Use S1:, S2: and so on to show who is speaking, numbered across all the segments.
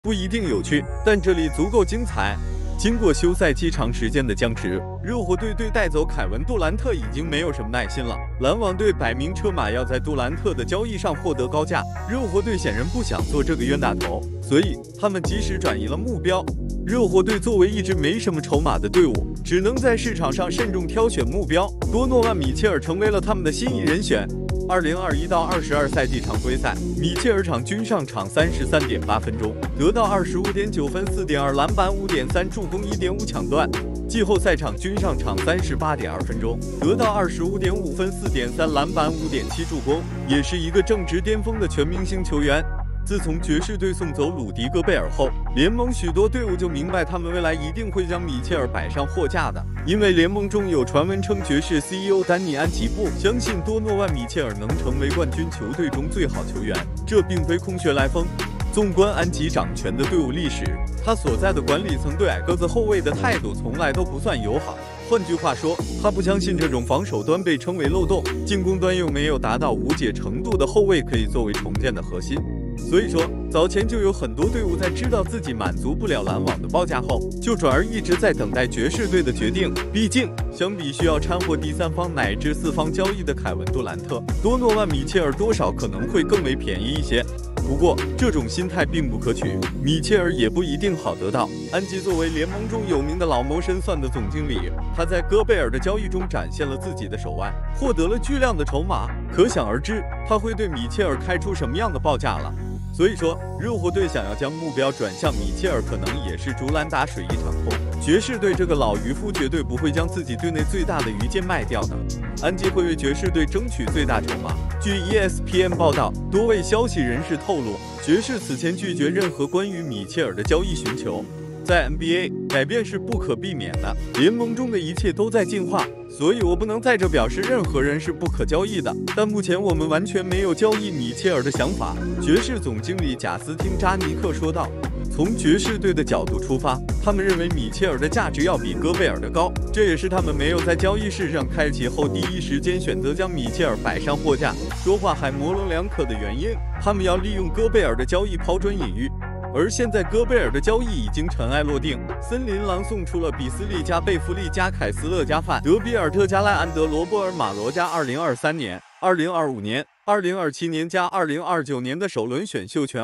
S1: 不一定有趣，但这里足够精彩。经过休赛期长时间的僵持，热火队对带走凯文杜兰特已经没有什么耐心了。篮网队摆明车马要在杜兰特的交易上获得高价，热火队显然不想做这个冤大头，所以他们及时转移了目标。热火队作为一支没什么筹码的队伍，只能在市场上慎重挑选目标。多诺万·米切尔成为了他们的心仪人选。2021到22赛季常规赛，米切尔场均上场33.8分钟，得到25.9分、4.2篮板、5.3助攻、1.5抢断。季后赛场均上场38.2分钟，得到25.5分、4.3篮板、5.7助攻，也是一个正值巅峰的全明星球员。自从爵士队送走鲁迪·戈贝尔后，联盟许多队伍就明白他们未来一定会将米切尔摆上货架的，因为联盟中有传闻称爵士 CEO 丹尼·安吉布相信多诺万·米切尔能成为冠军球队中最好球员，这并非空穴来风。纵观安吉掌权的队伍历史，他所在的管理层对矮个子后卫的态度从来都不算友好。换句话说，他不相信这种防守端被称为漏洞，进攻端又没有达到无解程度的后卫可以作为重建的核心。所以说，早前就有很多队伍在知道自己满足不了篮网的报价后，就转而一直在等待爵士队的决定。毕竟，相比需要掺和第三方乃至四方交易的凯文杜兰特，多诺万·米切尔多少可能会更为便宜一些。不过，这种心态并不可取，米切尔也不一定好得到。安吉作为联盟中有名的老谋深算的总经理，他在戈贝尔的交易中展现了自己的手腕，获得了巨量的筹码，可想而知，他会对米切尔开出什么样的报价了。所以说，热火队想要将目标转向米切尔，可能也是竹篮打水一场空。爵士队这个老渔夫绝对不会将自己队内最大的鱼剑卖掉的。安吉会为爵士队争取最大筹码。据 ESPN 报道，多位消息人士透露，爵士此前拒绝任何关于米切尔的交易寻求。在 NBA， 改变是不可避免的，联盟中的一切都在进化，所以我不能在这表示任何人是不可交易的。但目前我们完全没有交易米切尔的想法，爵士总经理贾斯汀·扎尼克说道。从爵士队的角度出发，他们认为米切尔的价值要比戈贝尔的高，这也是他们没有在交易市场开启后第一时间选择将米切尔摆上货架。说话还模棱两可的原因，他们要利用戈贝尔的交易抛砖引玉。而现在戈贝尔的交易已经尘埃落定，森林狼送出了比斯利加、贝弗利加、凯斯勒加、范德比尔特加、赖安德罗、波尔马罗加2023年、2025年、2027年加2029年的首轮选秀权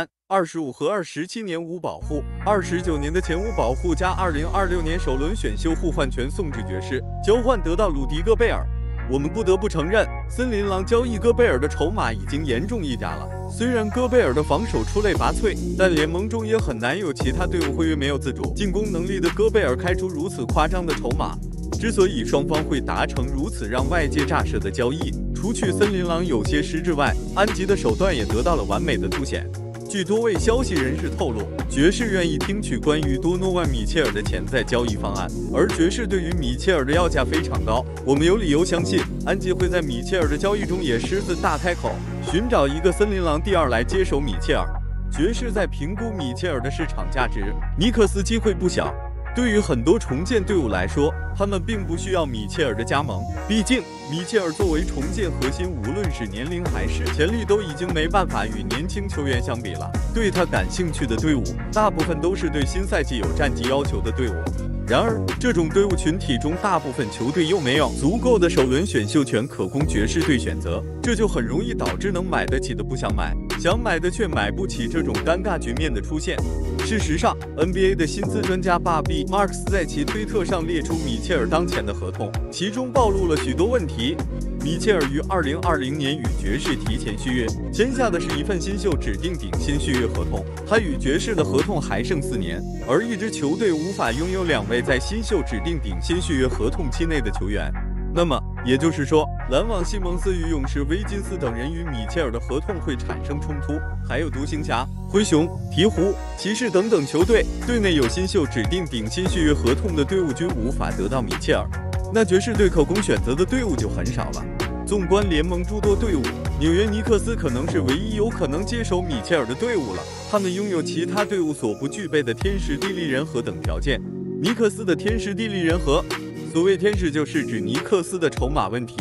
S1: 23、25和27年无保护，29年的前无保护加2026年首轮选秀互换权送至爵士，交换得到鲁迪·戈贝尔。我们不得不承认，森林狼交易戈贝尔的筹码已经严重溢价了。虽然戈贝尔的防守出类拔萃，但联盟中也很难有其他队伍会为没有自主进攻能力的戈贝尔开出如此夸张的筹码。之所以双方会达成如此让外界乍舌的交易，除去森林狼有些失智外，安吉的手段也得到了完美的凸显。据多位消息人士透露，爵士愿意听取关于多诺万·米切尔的潜在交易方案，而爵士对于米切尔的要价非常高。我们有理由相信，安吉会在米切尔的交易中也狮子大开口，寻找一个森林狼第二来接手米切尔。爵士在评估米切尔的市场价值，尼克斯机会不小。对于很多重建队伍来说，他们并不需要米切尔的加盟，毕竟米切尔作为重建核心，无论是年龄还是潜力，都已经没办法与年轻球员相比了。对他感兴趣的队伍，大部分都是对新赛季有战绩要求的队伍。然而，这种队伍群体中，大部分球队又没有足够的首轮选秀权可供爵士队选择，这就很容易导致能买得起的不想买，想买的却买不起这种尴尬局面的出现。事实上 ，NBA 的薪资专家巴比·马克斯在其推特上列出米切尔当前的合同，其中暴露了许多问题。米切尔于2020年与爵士提前续约，签下的是一份新秀指定顶薪续约合同。他与爵士的合同还剩4年，而一支球队无法拥有2位在新秀指定顶薪续约合同期内的球员。那么也就是说，篮网、西蒙斯与勇士、威金斯等人与米切尔的合同会产生冲突，还有独行侠、灰熊、鹈鹕、骑士等等球队，队内有新秀指定顶薪续约合同的队伍均无法得到米切尔，那爵士队可供选择的队伍就很少了。纵观联盟诸多队伍，纽约尼克斯可能是唯一有可能接手米切尔的队伍了。他们拥有其他队伍所不具备的天时地利人和等条件。尼克斯的天时地利人和，所谓天时就是指尼克斯的筹码问题，自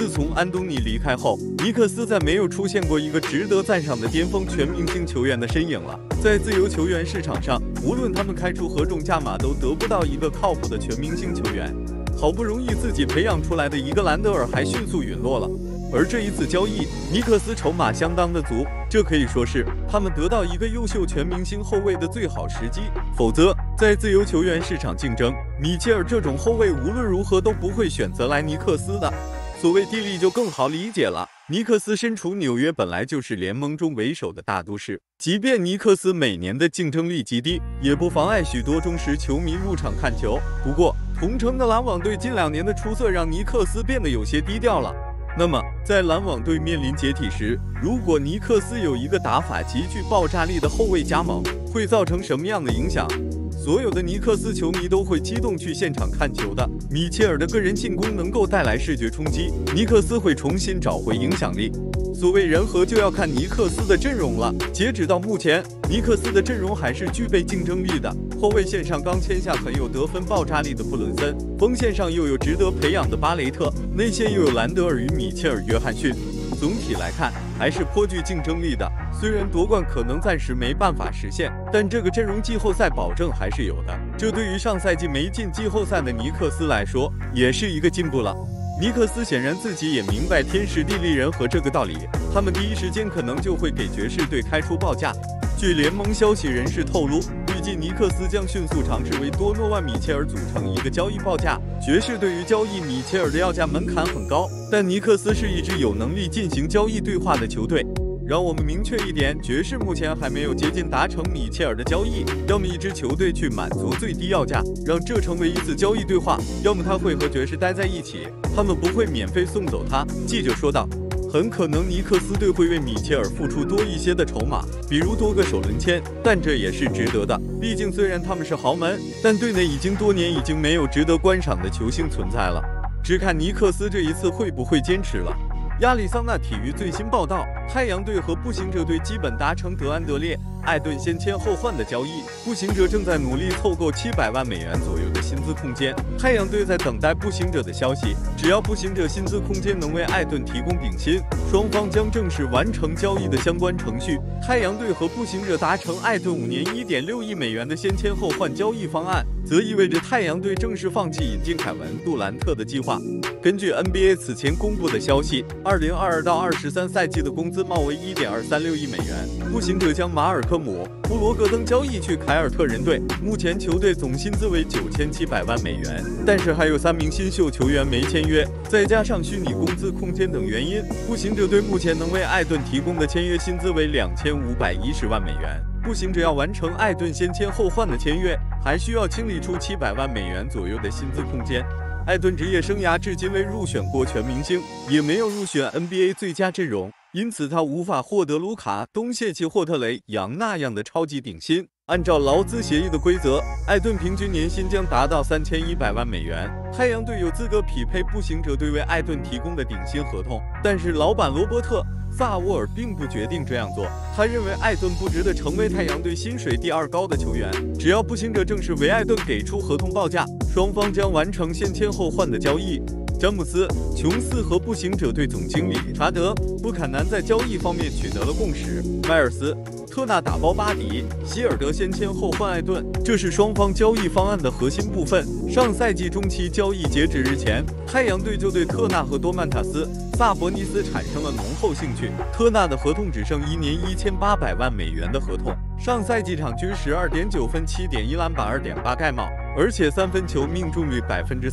S1: 自从安东尼离开后，尼克斯再没有出现过一个值得赞赏的巅峰全明星球员的身影了。在自由球员市场上，无论他们开出何种价码，都得不到一个靠谱的全明星球员。好不容易自己培养出来的一个兰德尔还迅速陨落了。而这一次交易，尼克斯筹码相当的足，这可以说是他们得到一个优秀全明星后卫的最好时机。否则，在自由球员市场竞争，米切尔这种后卫无论如何都不会选择来尼克斯的。所谓地利就更好理解了。尼克斯身处纽约，本来就是联盟中为首的大都市，即便尼克斯每年的竞争力极低，也不妨碍许多忠实球迷入场看球。不过，同城的篮网队近2年的出色让尼克斯变得有些低调了。那么，在篮网队面临解体时，如果尼克斯有一个打法极具爆炸力的后卫加盟，会造成什么样的影响？所有的尼克斯球迷都会激动去现场看球的。米切尔的个人进攻能够带来视觉冲击，尼克斯会重新找回影响力。所谓人和，就要看尼克斯的阵容了。截止到目前，尼克斯的阵容还是具备竞争力的。后卫线上刚签下很有得分爆炸力的布伦森，锋线上又有值得培养的巴雷特，内线又有兰德尔与米切尔、约翰逊。总体来看，还是颇具竞争力的。虽然夺冠可能暂时没办法实现，但这个阵容季后赛保证还是有的。这对于上赛季没进季后赛的尼克斯来说，也是一个进步了。尼克斯显然自己也明白天时地利人和这个道理，他们第一时间可能就会给爵士队开出报价。据联盟消息人士透露，预计尼克斯将迅速尝试为多诺万·米切尔组成一个交易报价。爵士对于交易米切尔的要价门槛很高，但尼克斯是一支有能力进行交易对话的球队。让我们明确一点，爵士目前还没有接近达成米切尔的交易。要么一支球队去满足最低要价，让这成为一次交易对话；要么他会和爵士待在一起，他们不会免费送走他。记者说道。很可能尼克斯队会为米切尔付出多一些的筹码，比如多个首轮签，但这也是值得的。毕竟虽然他们是豪门，但队内多年已经没有值得观赏的球星存在了。只看尼克斯这一次会不会坚持了。亚利桑那体育最新报道，太阳队和步行者队基本达成德安德烈·艾顿先签后换的交易，步行者正在努力凑够700万美元左右的薪资空间。太阳队在等待步行者的消息，只要步行者薪资空间能为艾顿提供顶薪，双方将正式完成交易的相关程序。太阳队和步行者达成艾顿5年1.6亿美元的先签后换交易方案，则意味着太阳队正式放弃引进凯文·杜兰特的计划。根据 NBA 此前公布的消息，2022到23赛季的工资帽为1.236亿美元。步行者将马尔科姆·布罗格登交易去凯尔特人队，目前球队总薪资为9700万美元，但是还有3名新秀球员没签约，再加上虚拟工资空间等原因，步行者队目前能为艾顿提供的签约薪资为2510万美元。步行者要完成艾顿先签后换的签约，还需要清理出700万美元左右的薪资空间。艾顿职业生涯至今未入选过全明星，也没有入选 NBA 最佳阵容，因此他无法获得卢卡·东契奇、霍特雷·杨那样的超级顶薪。按照劳资协议的规则，艾顿平均年薪将达到3100万美元。太阳队有资格匹配步行者队为艾顿提供的顶薪合同，但是老板罗伯特·萨沃尔并不决定这样做。他认为艾顿不值得成为太阳队薪水第2高的球员。只要步行者正式为艾顿给出合同报价，双方将完成先签后换的交易。詹姆斯·琼斯和步行者队总经理查德·布坎南在交易方面取得了共识。迈尔斯·特纳打包巴迪，希尔德先签后换艾顿，这是双方交易方案的核心部分。上赛季中期交易截止日前，太阳队就对特纳和多曼塔斯·萨博尼斯产生了浓厚兴趣。特纳的合同只剩1年1800万美元的合同，上赛季场均12.9分、7.1篮板、2.8盖帽，而且3分球命中率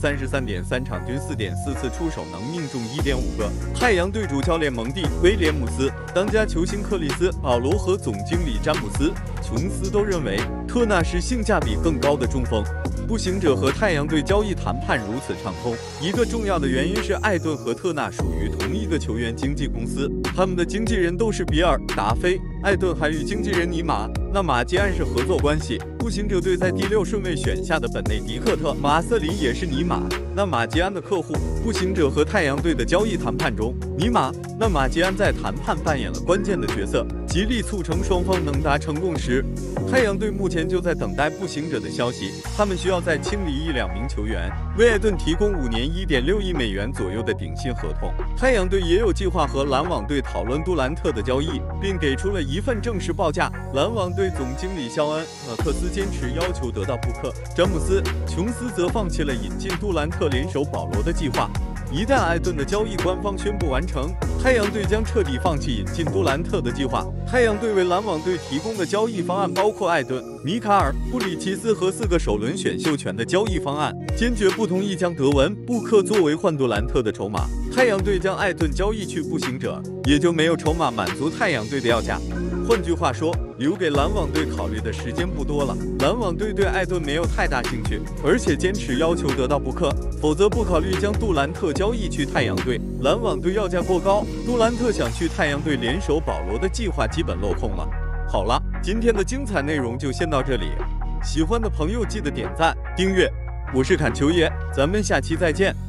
S1: 33.3%，场均4.4次出手能命中1.5个。太阳队主教练蒙蒂·威廉姆斯、当家球星克里斯·保罗和总经理詹姆斯·琼斯都认为特纳是性价比更高的中锋。步行者和太阳队交易谈判如此畅通，一个重要的原因是艾顿和特纳属于同一个球员经纪公司，他们的经纪人都是比尔·达菲。艾顿还与经纪人尼马·那马基暗示合作关系。步步行者队在第6顺位选下的本内迪克特·马瑟林也是尼马那马吉安的客户。步行者和太阳队的交易谈判中，尼马那马吉安在谈判扮演了关键的角色，极力促成双方能达成共识。太阳队目前就在等待步行者的消息，他们需要再清理1-2名球员，为艾顿提供5年1.6亿美元左右的顶薪合同。太阳队也有计划和篮网队讨论杜兰特的交易，并给出了一份正式报价。篮网队总经理肖恩·马克斯坚持要求得到布克、詹姆斯、琼斯则放弃了引进杜兰特联手保罗的计划。一旦艾顿的交易官方宣布完成，太阳队将彻底放弃引进杜兰特的计划。太阳队为篮网队提供的交易方案包括艾顿、米卡尔、布里奇斯和4个首轮选秀权的交易方案，坚决不同意将德文、布克作为换杜兰特的筹码。太阳队将艾顿交易去步行者，也就没有筹码满足太阳队的要价。换句话说，留给篮网队考虑的时间不多了。篮网队对艾顿没有太大兴趣，而且坚持要求得到布克，否则不考虑将杜兰特交易去太阳队。篮网队要价过高，杜兰特想去太阳队联手保罗的计划基本落空了。好了，今天的精彩内容就先到这里，喜欢的朋友记得点赞、订阅。我是坎球爷，咱们下期再见。